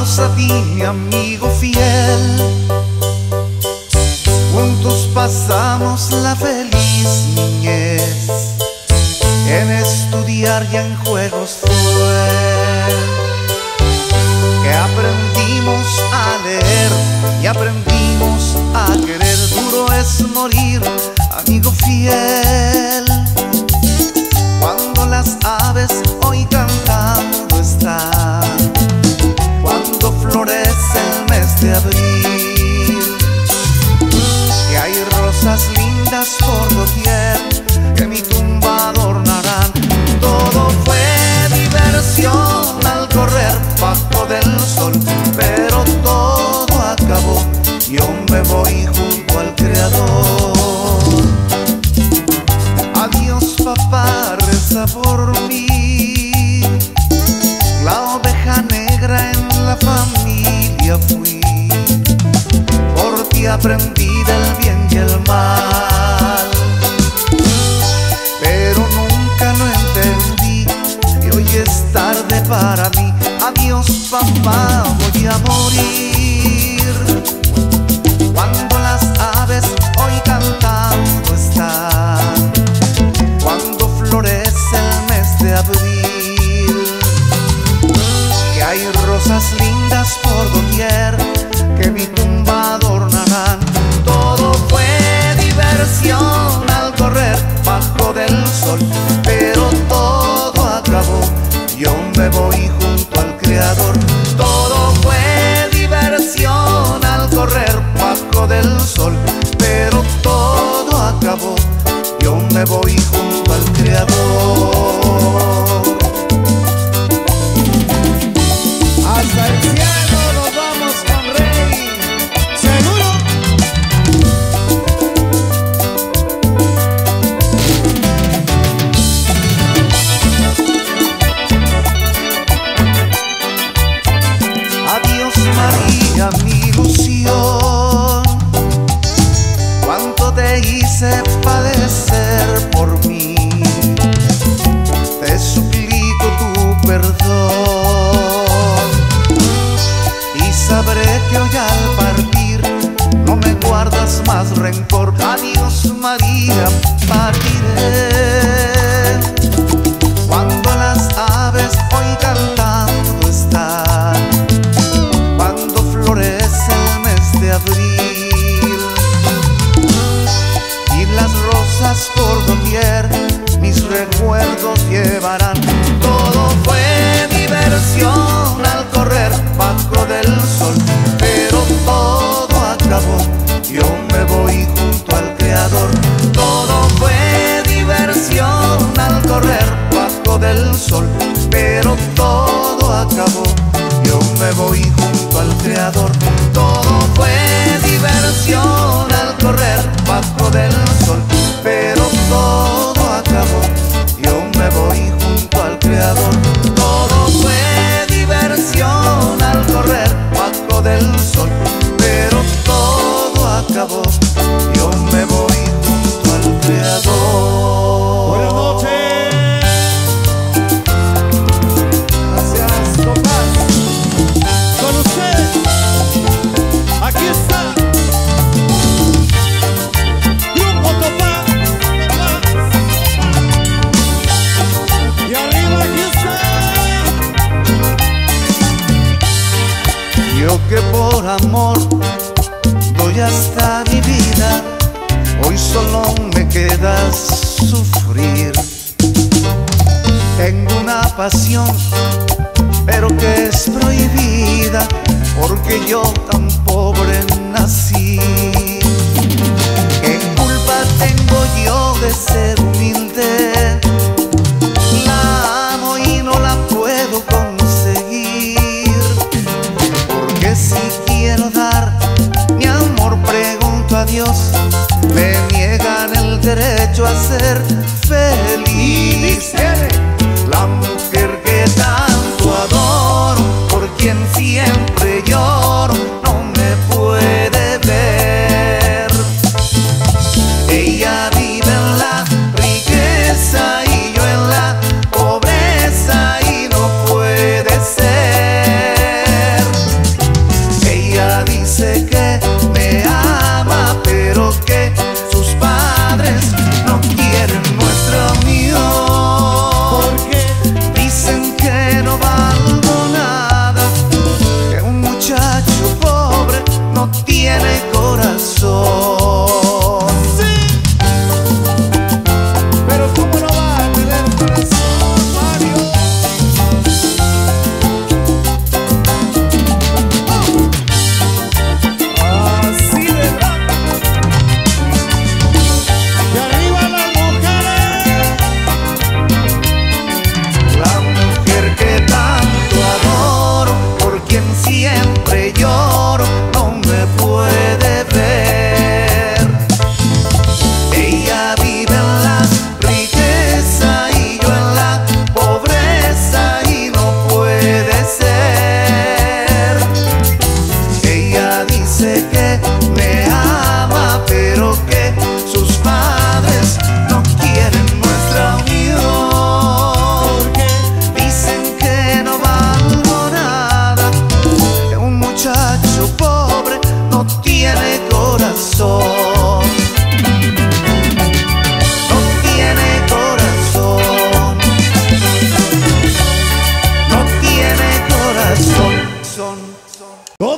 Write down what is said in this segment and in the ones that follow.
Adiós a ti, mi amigo fiel. Juntos pasamos la feliz niñez. En estudiar y en juegos fue que aprendimos a leer y aprendimos a querer. Duro es morir, amigo fiel, cuando las aves hoy cantando están, cuando florece el mes de abril, que hay rosas lindas por doquier que mi tumba adornarán. Todo fue diversión al correr bajo del sol, pero todo acabó, yo me voy junto al Creador. Adiós papá, reza por mí, la oveja negra en la familia fui, por ti aprendí del bien y el mal, pero nunca lo entendí y hoy es tarde para mí. Adiós papá, voy a morir, cuando las aves hoy cantando están, cuando florece el mes de abril, que hay rosas lindas por doquier que mi tumba adornarán. Todo fue diversión al correr bajo del sol, pero todo acabó, yo me voy junto al Creador. Todo fue diversión al correr bajo del sol, pero todo acabó, yo me voy junto al Creador. Hasta el cielo nos vamos con Rey. ¿Seguro? Adiós María, mi ilusión, cuánto te hice padecer por mí, te suplico tu perdón y sabré que hoy al partir no me guardas más rencor. Adiós María, partiré, cuando las aves hoy cantando están, cuando florece el mes de abril y las rosas por doquier mis recuerdos llevarán. Todo fue diversión al correr bajo del sol, pero todo acabó, yo me voy junto al Creador. Todo fue diversión al correr bajo del sol, pero todo acabó, yo me voy junto al Creador. Todo fue diversión al correr bajo del sol, pero todo acabó, yo me voy junto al Creador. Todo fue diversión al correr bajo del sol, pero todo acabó, yo me voy junto al Creador. Buenas noches. Gracias, Tomás. Con usted, aquí está Grupo Topaz. Y arriba aquí está. Yo que por amor doy hasta mi vida, hoy solo me queda sufrir. Tengo una pasión, pero que es prohibida, porque yo tan pobre nací. ¿Qué culpa tengo yo de ser humilde? La amo y no la puedo conseguir, porque si quiero dar mi amor pregunto a Dios, me niegan el derecho a ser feliz. La mujer que tanto adoro, por quien siempre lloro, no me puede ver. Ella vive en la riqueza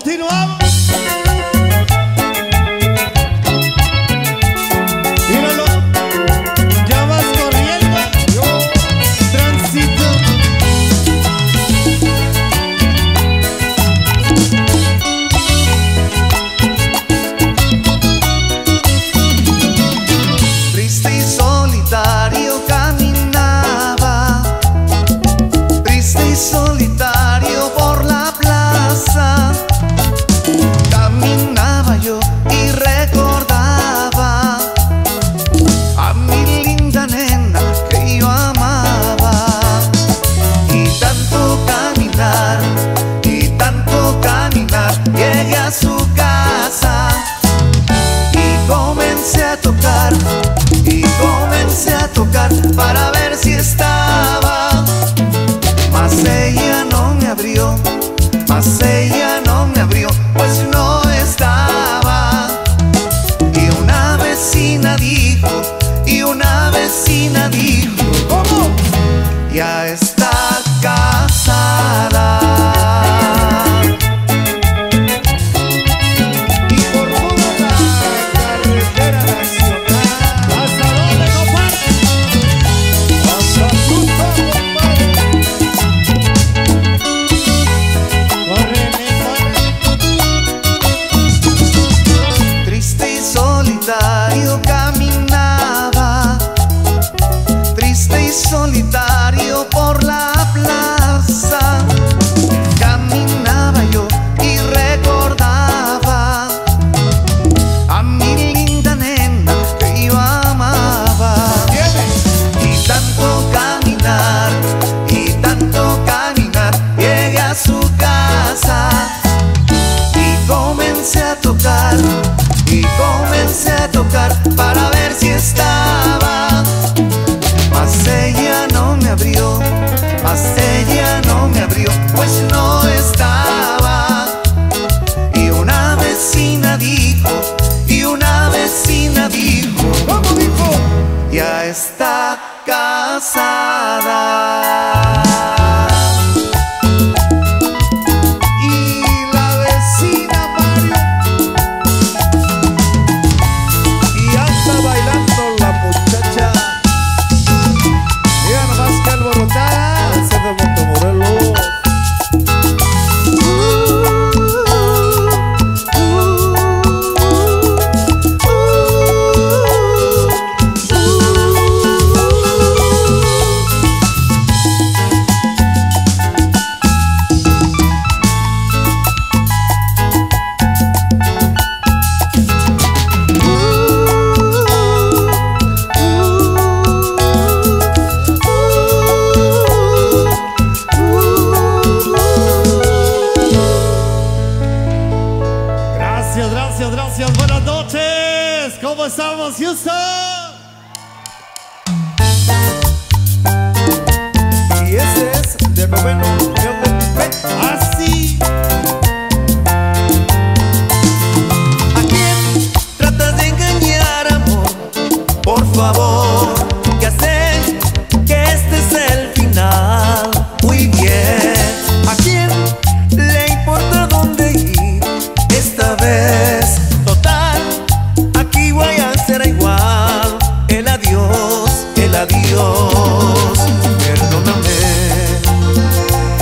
Continuamos. Míralo, ya vas corriendo. Yo transito. Triste y solitario caminaba, triste y solitario por la plaza. Caminaba yo y recordaba a mi linda nena que yo amaba. Y tanto caminar, llegué a su casa y comencé a tocar para ver si estaba. Mas ella no me abrió, pues no estaba. Y una vecina dijo, ¿cómo? Ya está casada. Y por toda la carretera nacional. ¿Hasta dónde, compadre? Hasta Tuta, compadre. Córrele, córrele. Triste y solitario caminaba, triste y solitario por la plaza. Caminaba yo y recordaba a mi linda nena que yo amaba. Y tanto caminar, llegué a su casa y comencé a tocar para ver si estaba. Mas ella no me abrió, pues no estaba. Y una vecina dijo, ¿cómo dijo? Ya está casada. Y la vecina Mario, y anda bailando la muchacha. Mira nomás que alborotada, ese de Montemorelos. Gracias, buenas noches. ¿Cómo estamos, Houston? Y ese es de noveno León del Tupé. Así. ¿A quién tratas de engañar, amor? Por favor, ya sé que este es el final. Muy bien. ¿A quién le importa dónde ir esta vez? Total, aquí voy a ser igual. El adiós, perdóname.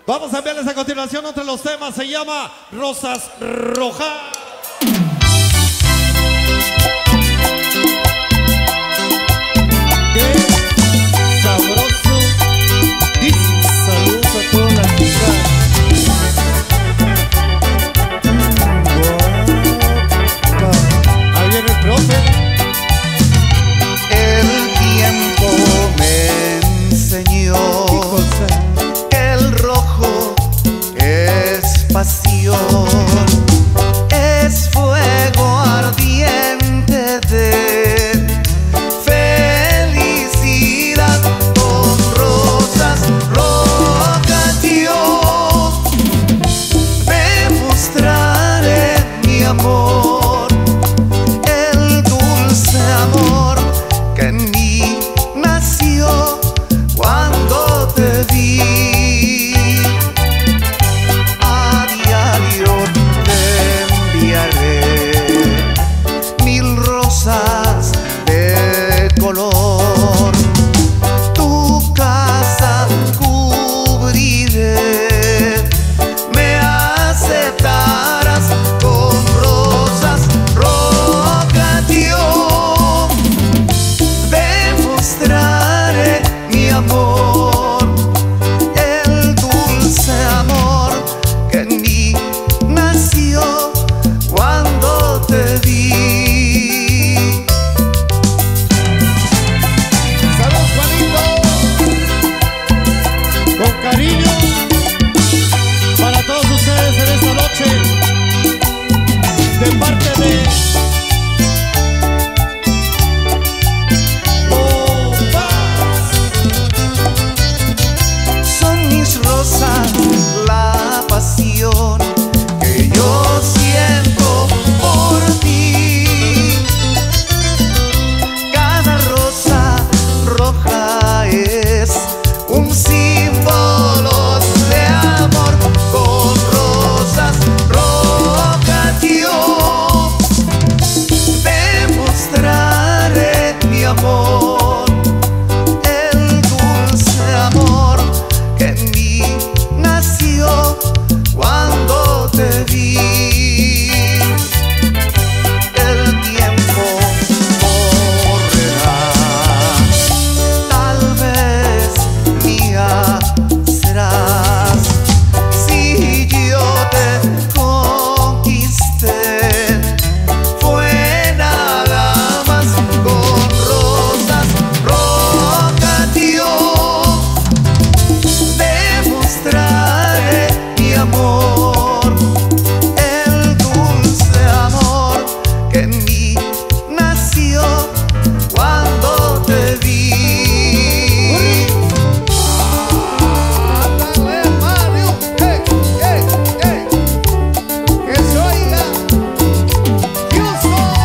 Vamos a enviarles a continuación otro de los temas, se llama Rosas Rojas. Qué sabroso. Saludos a todas las chicas. Ahí viene el profe. El tiempo me enseñó que el rojo es pasión, es fuego ardiente de felicidad. Con rosas rojas yo demostraré mi amor, el dulce amor que en mí nació cuando te vi. A diario te enviaré 1000 rosas de color. Tu casa cubriré, me aceptarás con rosas rojas. Yo demostraré mi amor, el dulce amor que en mí nació cuando te vi. Saludos, Juanito. Con cariño para todos ustedes en esta noche, de parte de Bombas. Son mis rosas la pasión que yo siento por ti. Cada rosa roja es un símbolo de amor. Con rosas rojas yo demostraré mi amor, el dulce amor que en mí nació cuando te vi. El tiempo correrá, tal vez mía serás. Si yo te conquisté, fue nada más. Con rosas rojas yo demostraré mi amor, el dulce amor que en mí nació cuando te vi. ¡Ándale, Mario! ¡Hey, hey, hey! ¡Que se oiga! ¡Houston!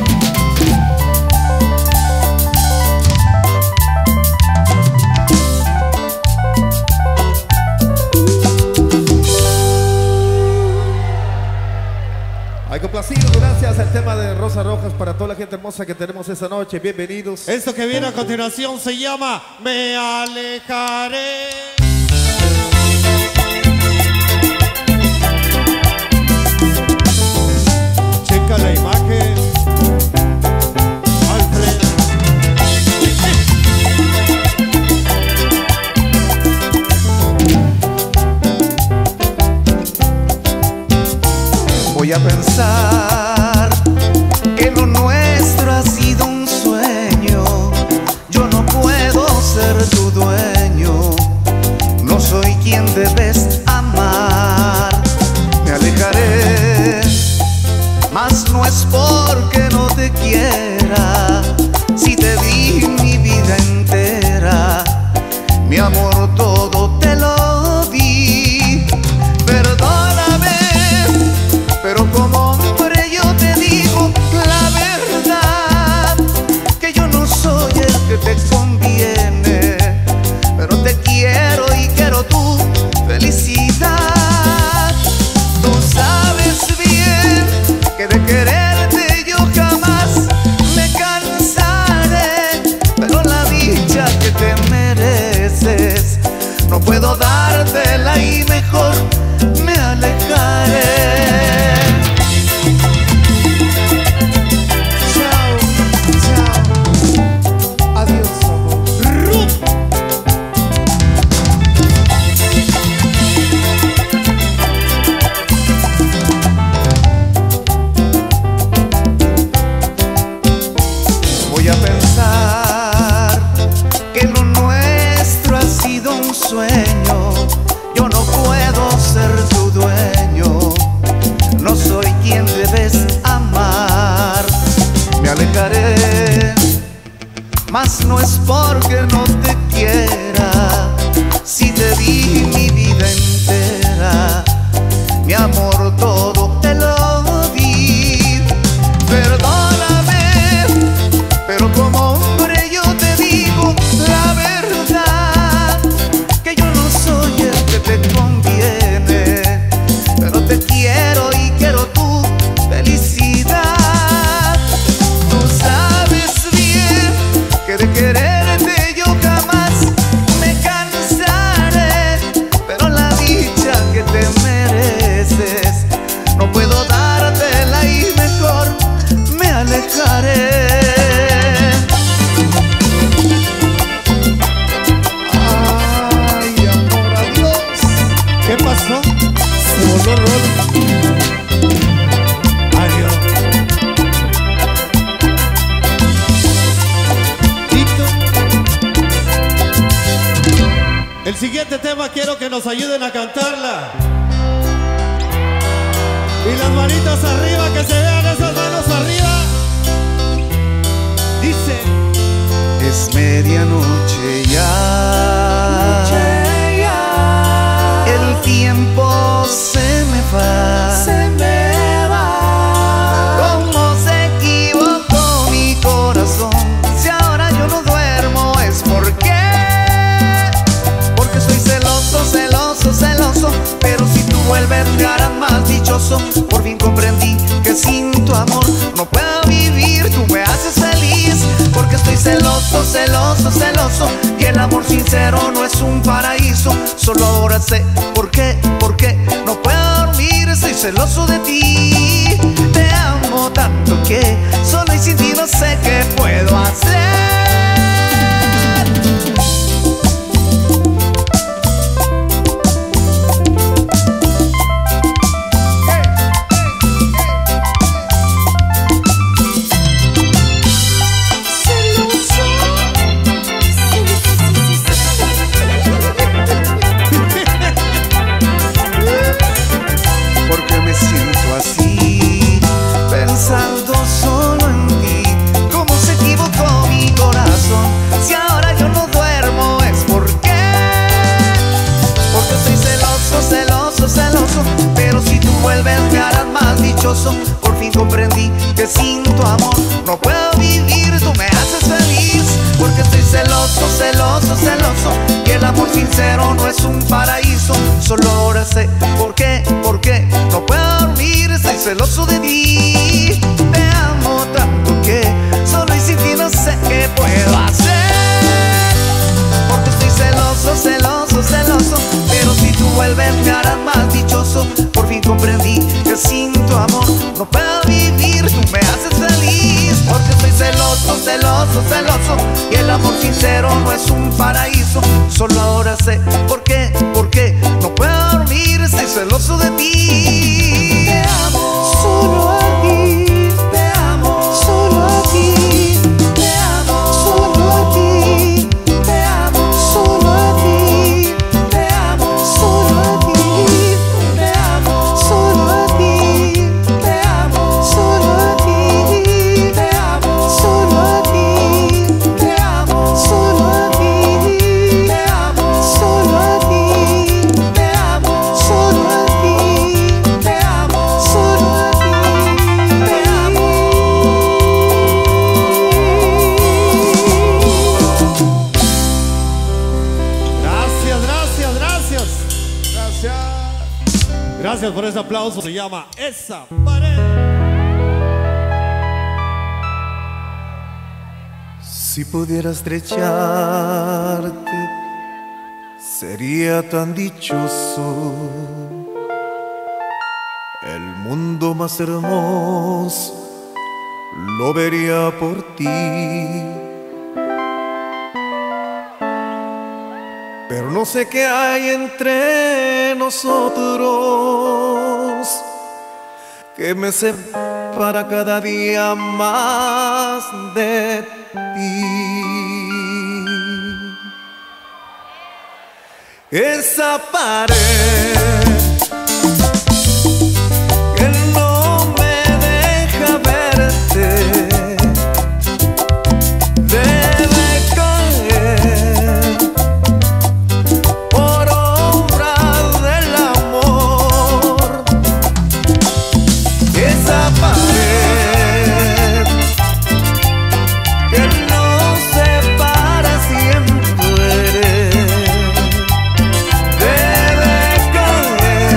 Hay complacidos, gracias al tema de Rosas Rojas para toda la gente hermosa que tenemos esta noche. Bienvenidos. Esto que viene a continuación se llama Me Alejaré. Checa la imagen, Alfred. Voy a pensar que lo nuestro ha sido un sueño. Yo no puedo ser tu dueño, no soy quien debes amar. Me alejaré, mas no es porque no te quiera. Si te di mi vida entera, mi amor todo te lo di. Perdóname, pero como hombre yo te digo la verdad, que yo no soy el que te conviene, pero te quiero y quiero tu felicidad. Tú sabes bien que de quererte yo jamás voló. Se voló rol. Adiós. El siguiente tema quiero que nos ayuden a cantarla. Y las manitas arriba, que se vean esas manos arriba. Dice: es medianoche ya, el tiempo se me va, ¿Cómo se equivocó mi corazón? Si ahora yo no duermo es porque estoy celoso, celoso, celoso. Pero si tú vuelves me harás más dichoso. Por fin comprendí que sin tu amor no puedo vivir. Tú me haces feliz porque estoy celoso, celoso, celoso. Y el amor sincero no es un paraíso. Solo ahora sé por qué no puedo dormir. Estoy celoso de ti. Te amo tanto que solo y sin ti no sé qué puedo hacer. Pensando solo en ti, cómo se equivocó mi corazón. Si ahora yo no duermo es porque estoy celoso, celoso, celoso. Pero si tú vuelves me harás más dichoso. Por fin comprendí que sin tu amor no puedo vivir. Tú me haces feliz porque estoy celoso, celoso, celoso. Y el amor sincero no es un paraíso. Solo ahora sé por qué no puedo dormir. Estoy celoso de ti. Te amo tanto que solo y sin ti no sé qué puedo hacer. Porque estoy celoso, celoso, celoso. Pero si tú vuelves me harás más dichoso. Por fin comprendí que sin tu amor no puedo vivir. Tú me haces feliz porque estoy celoso, celoso, celoso. Y el amor sincero no es un paraíso. Solo ahora sé por qué no puedo dormir. Estoy celoso de ti. Te amo solo a ti. Te amo solo a ti. Te amo solo a ti. Te amo solo a ti. Te amo solo a ti. Te amo solo a ti. Te amo solo a ti. Te amo solo a ti. Te amo solo a ti. Te amo solo a ti. Te amo solo a ti. Te amo solo a ti. Te amo. gracias, gracias, gracias. Gracias. Gracias por ese aplauso. Se llama Esa Pared. Si pudiera estrecharte, sería tan dichoso. El mundo más hermoso lo vería por ti. Pero no sé qué hay entre nosotros que me separa cada día más de ti. Esa pared que no me deja verte debe caer por obra del amor. Esa pared que nos separa siempre debe caer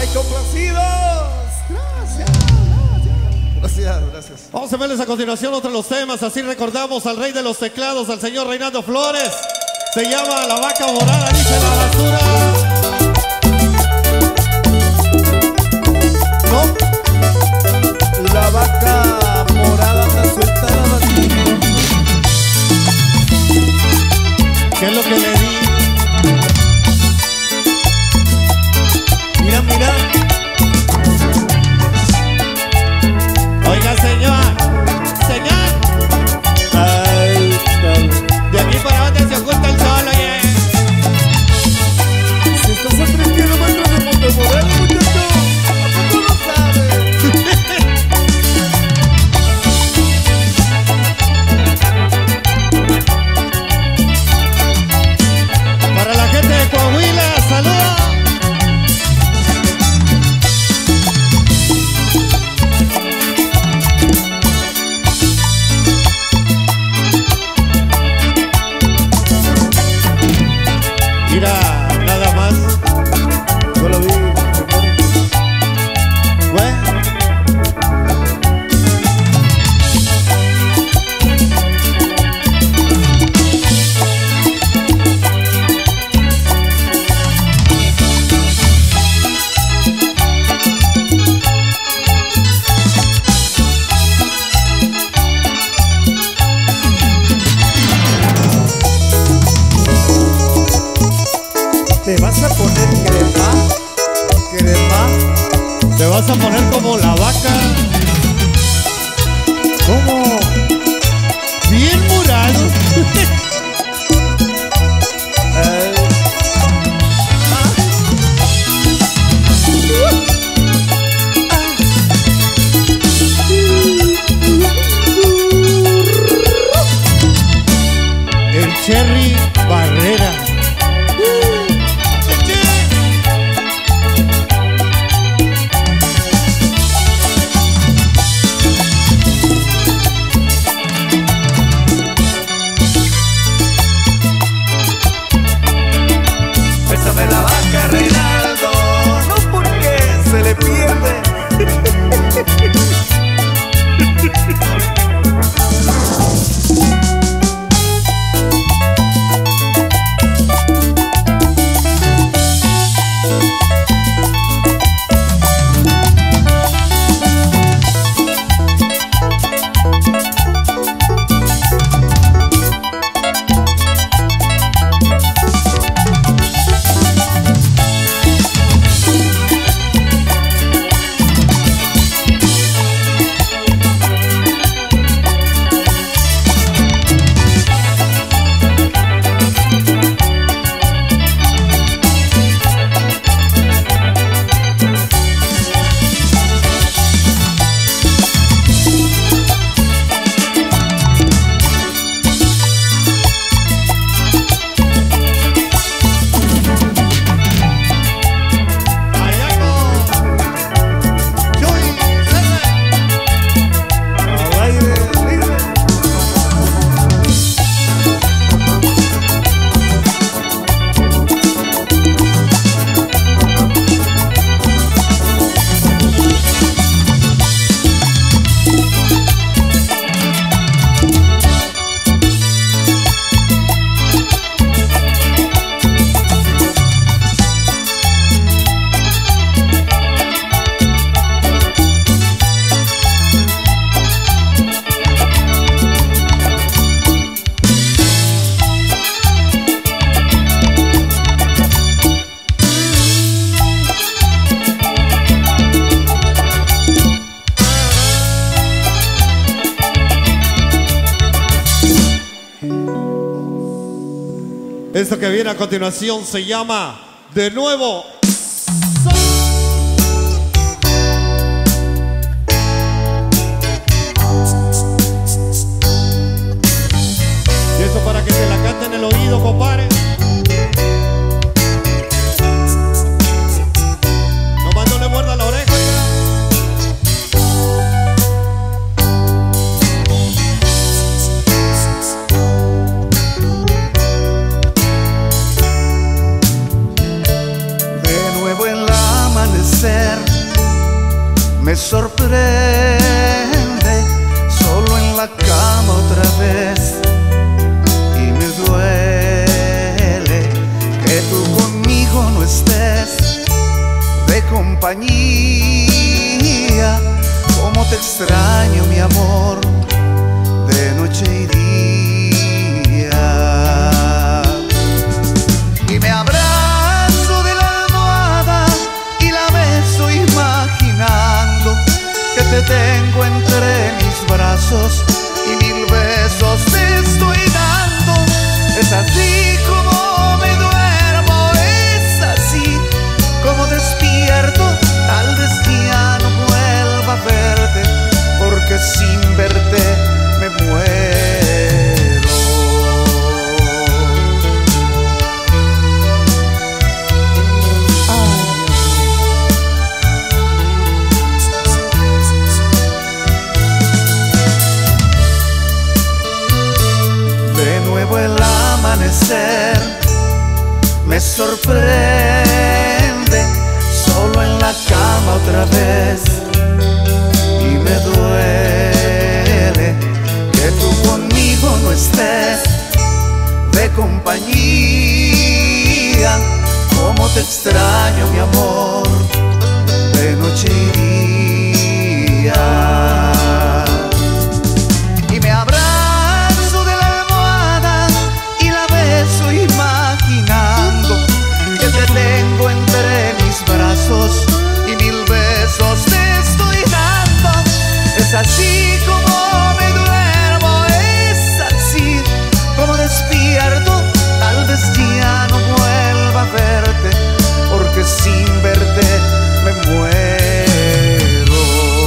¡Ay, complacidos! Gracias. Vamos a verles a continuación otro de los temas. Así recordamos al rey de los teclados, al señor Reinaldo Flores. Se llama La Vaca Morada, dice La Basura. No, la vaca morada está suelta la basura. ¿Qué es lo que le di? Mira, mira. Oiga, señor. Ay, De aquí para abajo se oculta el sol, oye. si estás aprendiendo maestro de Montemorel, muchacho, ¿a poco no sabes? Para la gente de Coahuila, saludos. Mira, nada más. Yo lo vi. Güey. Te vas a poner crema. Te vas a poner como la vaca. ¿Cómo? Bien morado. El Cherry Barrera. Bésame la vaca, Reinaldo, no porque se le pierde. Esto que viene a continuación se llama De Nuevo. Y eso para que te la cante en el oído, compadre. Nomás no le muerda la oreja. amanecer me sorprende, solo en la cama otra vez, y me duele que tú conmigo no estés de compañía. Como te extraño, mi amor, de noche y día. Y me abrazo de la almohada y la beso imaginando que te tengo entre mis brazos y 1000 besos te estoy dando. Es así como me duermo, es así como despierto. Tal vez ya no vuelva a verte, porque sin verte me muero. De nuevo el amanecer me sorprende, solo en la cama otra vez, y me duele que tú conmigo no estés de compañía. Como te extraño, mi amor, de noche y día. Y me abrazo de la almohada y la beso imaginando que te tengo entre mis brazos y 1000 besos te estoy dando. Es así como me duermo, es así como despierto. Tal vez ya no vuelva a verte, porque sin verte me muero.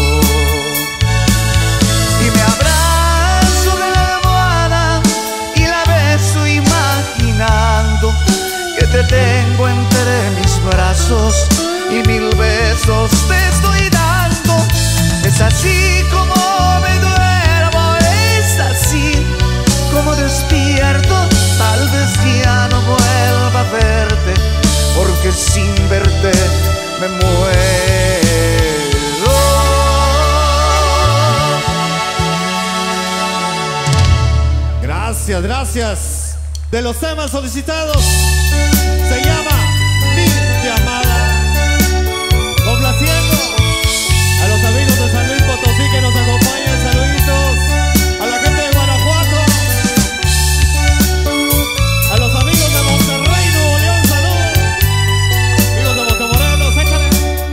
Y me abrazo de la almohada y la beso imaginando que te tengo entre mis brazos y 1000 besos te estoy dando. Es así como me duermo, es así como despierto. Tal vez ya no vuelva a verte, porque sin verte me muero. Gracias, gracias. De los temas solicitados, se llama Mi Llamada. Complaciendo a los amigos de San Luis Potosí que nos acompañan. Saluditos a la gente de Guanajuato, a los amigos de Monterrey, Nuevo León. Saludos, amigos de Montemorelos, échale.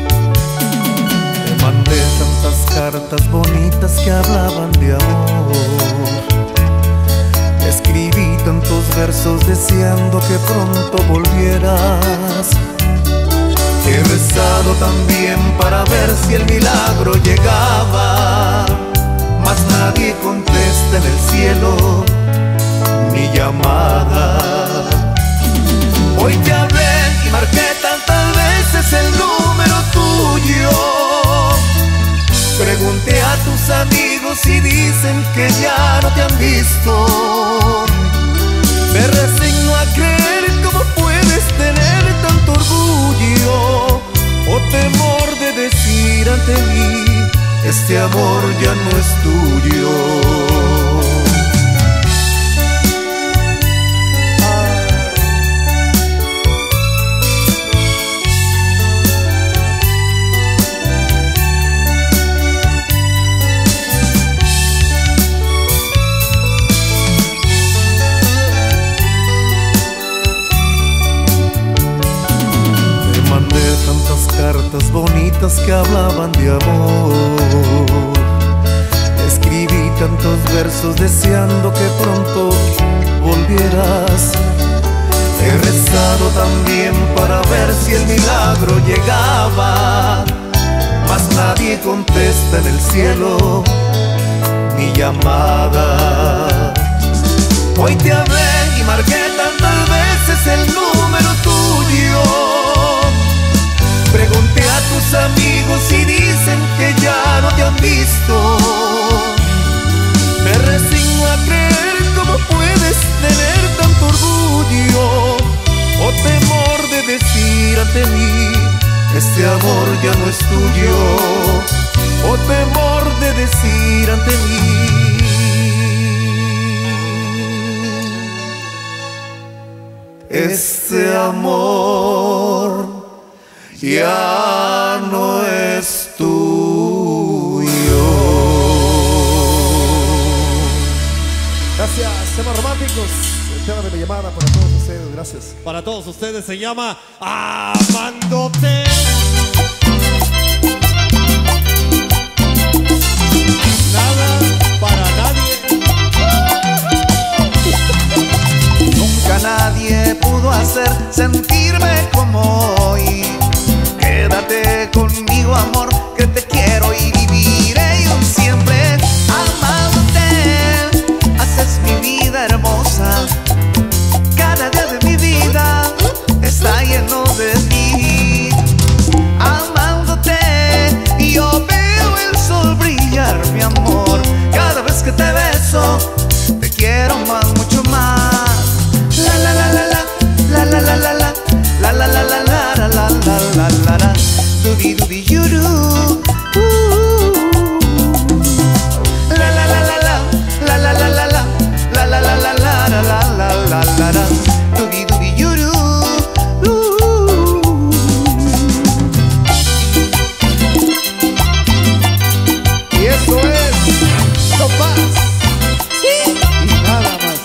Te mandé tantas cartas bonitas que hablaban de amor. Escribí tantos versos deseando que pronto volvieras. He rezado también para ver si el milagro llegaba, mas nadie contesta en el cielo mi llamada. Hoy te hablé y marqué tantas veces el número tuyo. Pregunté a tus amigos y dicen que ya no te han visto. Me resigno a creer cómo puedes tener tanto orgullo o temor de decir ante mí: este amor ya no es tuyo. Cartas bonitas que hablaban de amor. Escribí tantos versos deseando que pronto volvieras. He rezado también para ver si el milagro llegaba, mas nadie contesta en el cielo mi llamada. Hoy te hablé y marqué tantas veces el número tuyo. Pregunté a tus amigos y dicen que ya no te han visto. Me resigno a creer cómo puedes tener tanto orgullo o temor de decir ante mí: este este amor ya no es tuyo, o temor de decir ante mí. Este amor ya no es tuyo. Gracias, temas románticos. El tema de mi llamada para todos ustedes, gracias. Para todos ustedes se llama Amándote. Nada para nadie. Nunca nadie pudo hacer sentirme como hoy. Quédate conmigo, amor, que te quiero y viviré yo siempre amándote. Haces mi vida hermosa, cada día de mi vida está lleno de ti. Amándote, yo veo el sol brillar, mi amor. Cada vez que te beso, te quiero más, mucho más. La la la la la, la la la la, la la la la la, la la la la la, dubi dubi yuru. La la la la la, la la la la la, la la la la la, la la la la la, dubi dubi yuru. Y eso es No Más y nada más.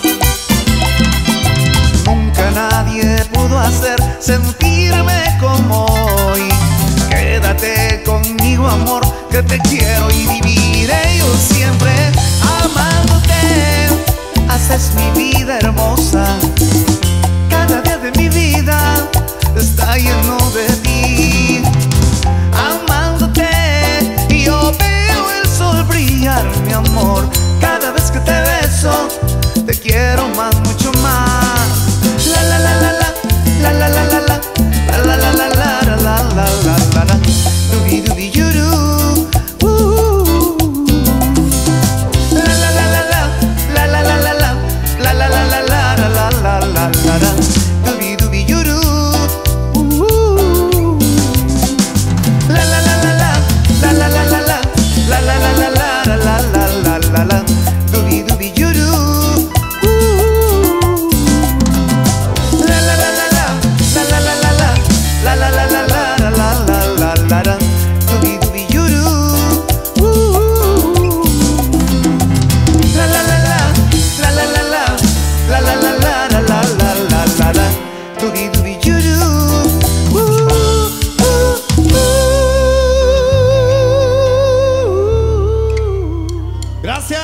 Nunca nadie pudo hacer sentirme como hoy. Quédate conmigo, amor, que te quiero y viviré yo siempre amándote. Haces mi vida hermosa, cada día de mi vida está lleno de ti. Amándote, yo veo el sol brillar, mi amor. Cada vez que te beso, te quiero más, mucho más. La la la la la, la la la la la, la la la la la, la la la la la, dubi dubi yuru. La la la la la, la la la la la, la la la la la, la la la la la, dubi dubi yuru. La la la la la, la la la la la, la la la la la, la la la la la, dubi dubi yuru. La la la la la, la la la la la, la la la la la, la la la la, dubi dubi yuru. La la la la, la la la la, la la la la, la la la la la, dubi dubi yuru. Gracias.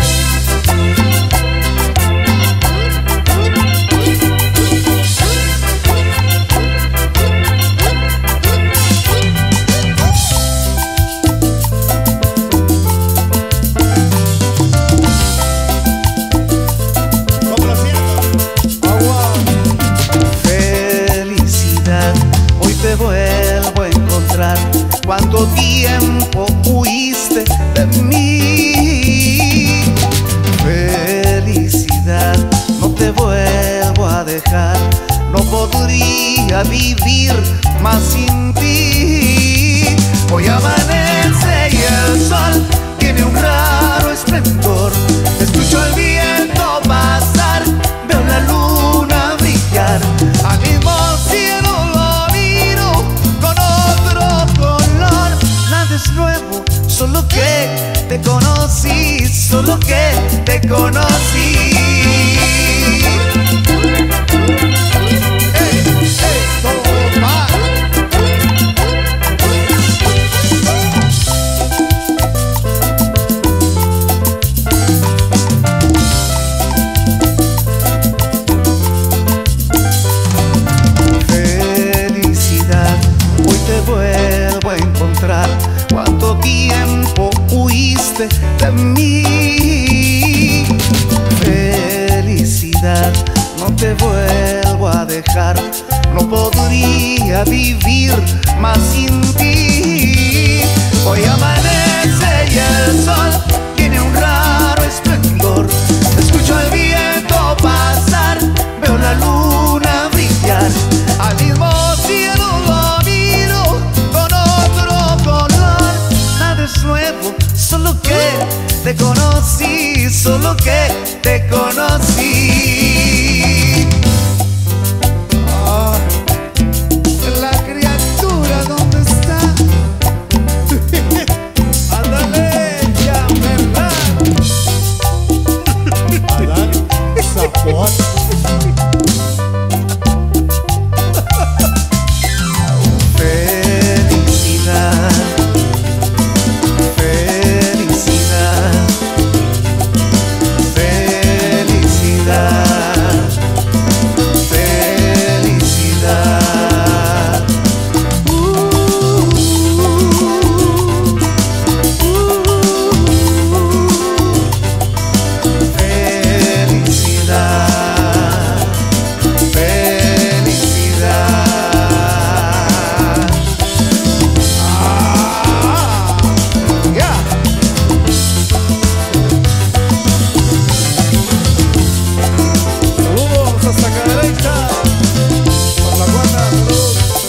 Felicidad, hoy te vuelvo a encontrar. Cuánto tiempo huiste de mí. Felicidad, no te vuelvo a dejar. No podría vivir más sin ti. Hoy amanece y el sol tiene un raro esplendor. Escucho el viento pasar, veo la luna brillar. Al mismo cielo lo miro con otro color. Nada es nuevo, solo que te conocí, solo que te conocí. No Más. Felicidad, hoy te vuelvo a encontrar. Cuánto tiempo huiste de mí. Felicidad, no te vuelvo a dejar. No podría vivir más sin ti. Hoy amanece y el sol tiene un raro esplendor. Escucho el viento pasar, veo la luna brillar. Al mismo cielo lo miro con solo que te conocí. Ah, la criatura, ¿dónde está? Ándale, ya, ¿verdad? Adán Zapón. Felicidad, felicidad, felicidad, felicidad. Felicidad, felicidad. Ya. Saludos hasta Cadereyta. Por la Guana, saludos.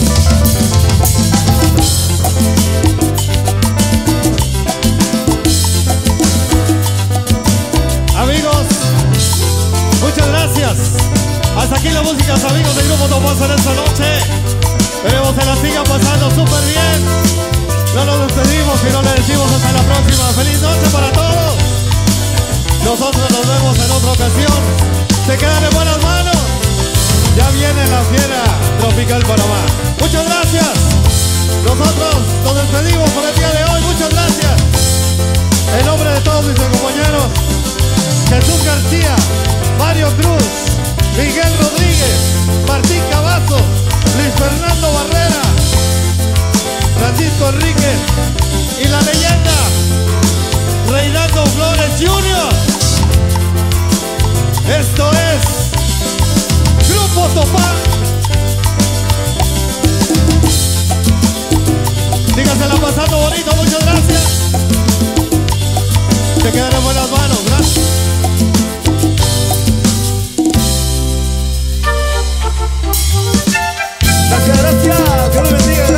Amigos, muchas gracias. Hasta aquí la música, amigos del grupo Topazo en esta noche. Esperemos que la sigan pasando súper bien. No nos despedimos y no le decimos hasta la próxima. Feliz noche para todos. Nosotros nos vemos en otra ocasión. Se quedan en buenas manos. Ya viene la fiera tropical Panamá. Muchas gracias. Nosotros nos despedimos por el día de hoy. Muchas gracias. En nombre de todos mis compañeros, Jesús García, Mario Cruz, Miguel Rodríguez, Martín Cavazos, Luis Fernando Barrera, Francisco Enríquez y la leyenda Reinaldo Flores Jr. Esto es Grupo Topá. Sígasela pasando bonito, muchas gracias. Se quedan en buenas manos, gracias. Gracias, gracias. Dios lo bendiga.